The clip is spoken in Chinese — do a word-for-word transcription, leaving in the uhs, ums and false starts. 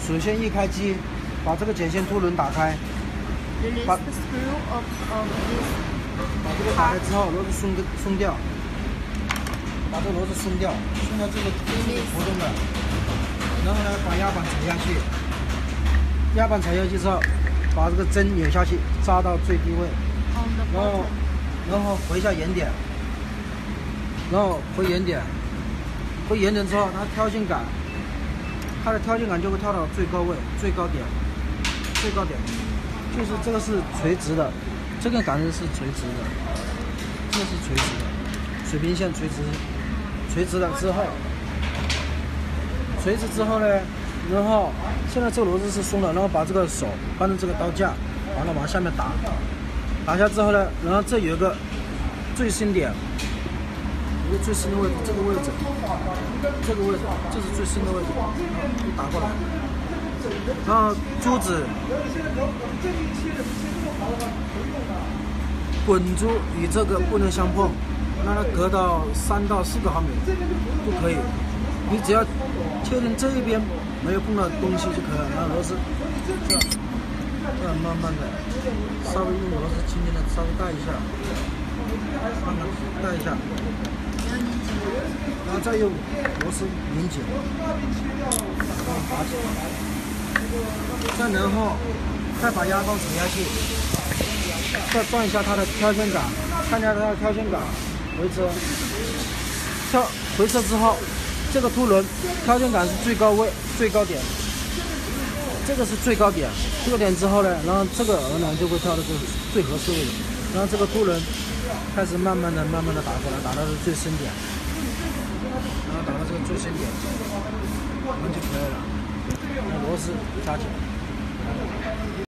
首先一开机，把这个剪线凸轮打开，把把这个打开之后，螺丝松松掉，把这个螺丝松掉，松掉这个这个活动的，然后呢，把压板踩下去，压板踩下去之后，把这个针扭下去，扎到最低位，然后然后回一下原点，然后回原点，回原点之后，它挑线杆。它的挑线杆就会跳到最高位、最高点、最高点，就是这个是垂直的，这个杆子是垂直的，这个是垂直的，水平线垂直，垂直了之后，垂直之后呢，然后现在这个螺丝是松的，然后把这个手搬着这个刀架，完了往下面打，打下之后呢，然后这有一个最深点。一个最深的位置，这个位置，这个位置，这是最深的位置，然后打过来，然后珠子滚珠与这个不能相碰，让它隔到三到四个毫米就可以。你只要确定这一边没有碰到东西就可以了，然后螺丝这样这样慢慢的，稍微用螺丝轻轻的稍微带一下，慢慢带一下。然后再用螺丝拧紧，然后拔起来，再然后再把压棒踩下去，再转一下它的挑线杆，看一下它的挑线杆，回车，跳回车之后，这个凸轮挑线杆是最高位最高点，这个是最高点，最高点之后呢，然后这个额呢就会跳到最最合适位置，然后这个凸轮开始慢慢的、慢慢的打过来，打到是最深点。然后打到这个最深点，我们就可以了。把螺丝扎起来。